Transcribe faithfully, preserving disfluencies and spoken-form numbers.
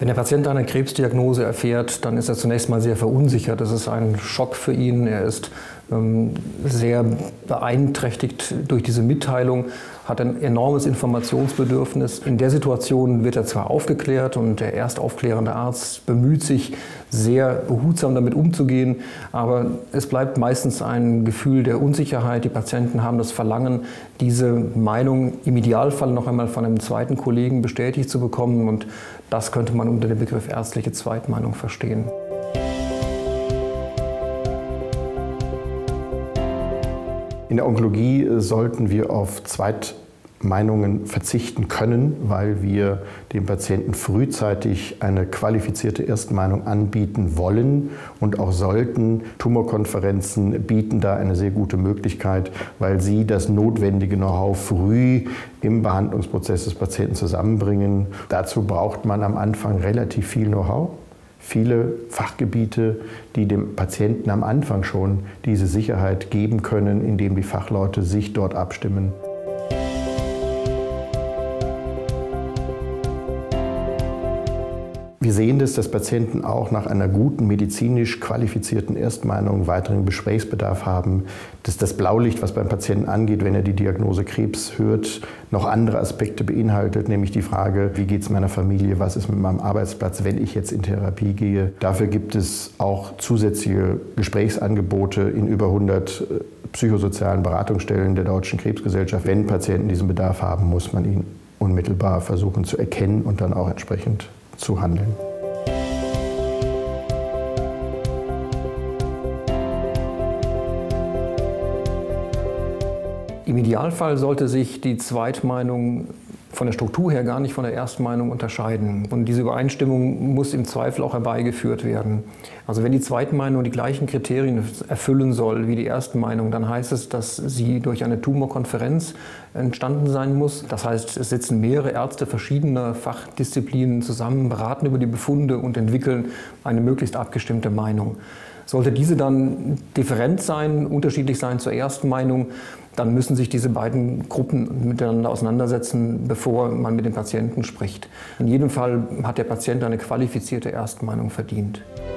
Wenn der Patient eine Krebsdiagnose erfährt, dann ist er zunächst mal sehr verunsichert. Das ist ein Schock für ihn. Er ist ähm, sehr beeinträchtigt durch diese Mitteilung, hat ein enormes Informationsbedürfnis. In der Situation wird er zwar aufgeklärt und der erstaufklärende Arzt bemüht sich, sehr behutsam damit umzugehen, aber es bleibt meistens ein Gefühl der Unsicherheit. Die Patienten haben das Verlangen, diese Meinung im Idealfall noch einmal von einem zweiten Kollegen bestätigt zu bekommen, und das könnte man unter dem Begriff ärztliche Zweitmeinung verstehen. In der Onkologie sollten wir auf Zweitmeinungen verzichten können, weil wir dem Patienten frühzeitig eine qualifizierte Erstmeinung anbieten wollen und auch sollten. Tumorkonferenzen bieten da eine sehr gute Möglichkeit, weil sie das notwendige Know-how früh im Behandlungsprozess des Patienten zusammenbringen. Dazu braucht man am Anfang relativ viel Know-how. Viele Fachgebiete, die dem Patienten am Anfang schon diese Sicherheit geben können, indem die Fachleute sich dort abstimmen. Wir sehen das, dass Patienten auch nach einer guten medizinisch qualifizierten Erstmeinung weiteren Gesprächsbedarf haben, dass das Blaulicht, was beim Patienten angeht, wenn er die Diagnose Krebs hört, noch andere Aspekte beinhaltet, nämlich die Frage, wie geht es meiner Familie, was ist mit meinem Arbeitsplatz, wenn ich jetzt in Therapie gehe. Dafür gibt es auch zusätzliche Gesprächsangebote in über hundert psychosozialen Beratungsstellen der Deutschen Krebsgesellschaft. Wenn Patienten diesen Bedarf haben, muss man ihn unmittelbar versuchen zu erkennen und dann auch entsprechend zu handeln. Im Idealfall sollte sich die Zweitmeinung von der Struktur her gar nicht von der Erstmeinung unterscheiden. Und diese Übereinstimmung muss im Zweifel auch herbeigeführt werden. Also wenn die Zweitmeinung die gleichen Kriterien erfüllen soll wie die Erstmeinung, dann heißt es, dass sie durch eine Tumorkonferenz entstanden sein muss. Das heißt, es sitzen mehrere Ärzte verschiedener Fachdisziplinen zusammen, beraten über die Befunde und entwickeln eine möglichst abgestimmte Meinung. Sollte diese dann different sein, unterschiedlich sein zur Erstmeinung, dann müssen sich diese beiden Gruppen miteinander auseinandersetzen, bevor man mit dem Patienten spricht. In jedem Fall hat der Patient eine qualifizierte Erstmeinung verdient.